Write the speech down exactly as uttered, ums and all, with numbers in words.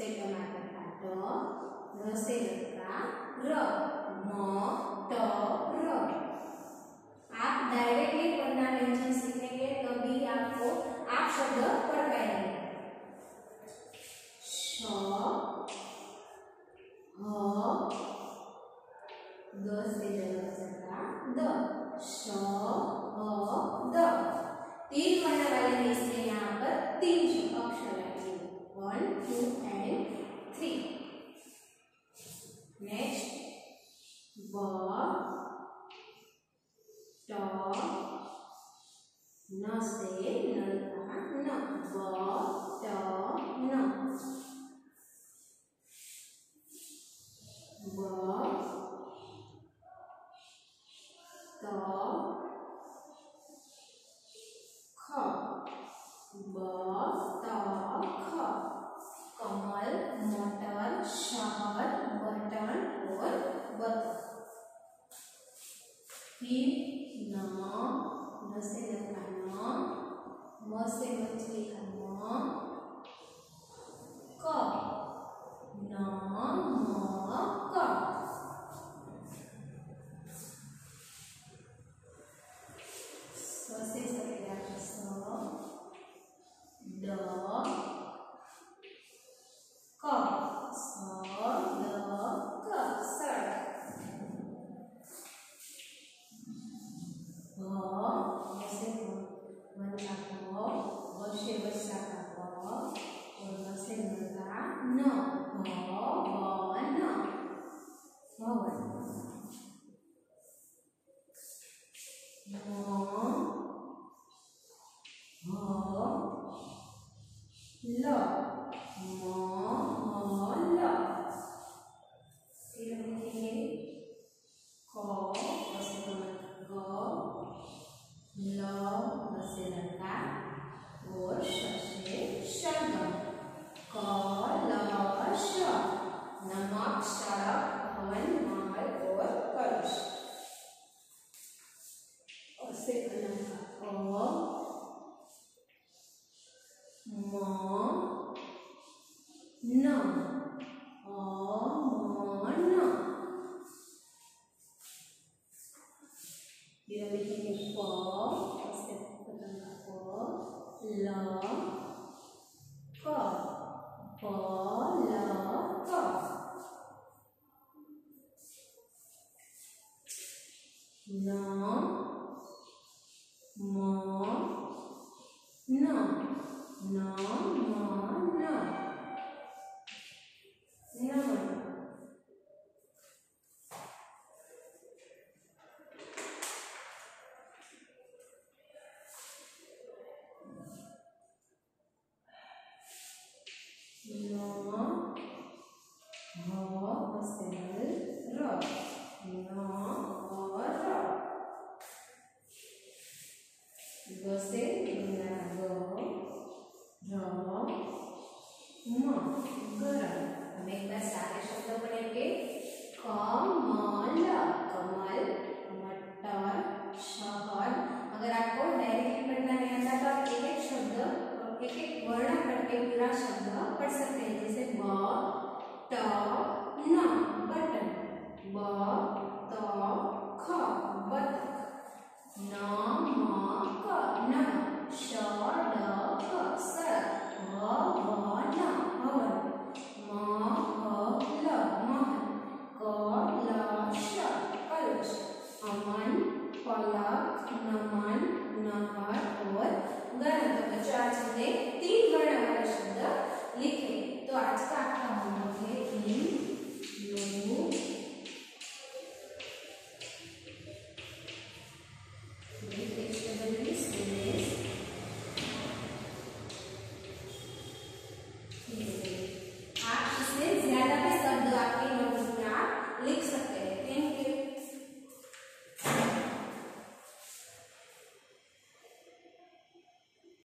से टमाटर का ट, र से रत्ता र, म ट र। आप डायरेक्टली पढ़ना व्यंजन सीखेंगे तभी आपको आप शब्द पढ़ पाएंगे। श, ह, द से द, श, ह, द। तीन वर्ण वाले में इसलिए यहाँ पर तीन अक्षर आएंगे, one two and three. Next ब, ट, न से न का न, ब ट न, ब त ख, ब त ख। कमल, मटर, शहद, बटन और बतख। फिर न, न से न का न, म से मछली का म, क, न म क। स से सफेदा का स, ड क, स ड क, सड़क। भ, भ से वन का भ, व से वर्षा का व, और न से न का न, भ वन, भवन। म, ह, ल, म ह ल। फिर हम लिखेंगे क, क से ग, ल, ल से लड़का और श से शलगम। क, ल, श। नमक, सड़क, भवन, महल और कलश। और से कलम का अ, म, न, अ, म, न। फिर हम लिखेंगे प, प से कलम का प, ल, क, प, ल, क। न, म, न, न, म, न, नमन। कमल, मटर, शहद। अगर आपको डायरेक्टली पढ़ना नहीं आता तो आप एक एक शब्द एक एक वर्ण पढ़ के पूरा शब्द पढ़ सकते हैं। जैसे ब ट न बटन, ब त ख बतख, न म क नमक, श ड क सड़क, भ व न भवन, म ह ल महल, क ल श कलश, अमन, पलक, नमन, नहर और गरम। तो बच्चों आज हमने तीन वर्ण वाले शब्द लिखे। तो आज का आपका होमवर्क है इन, नो,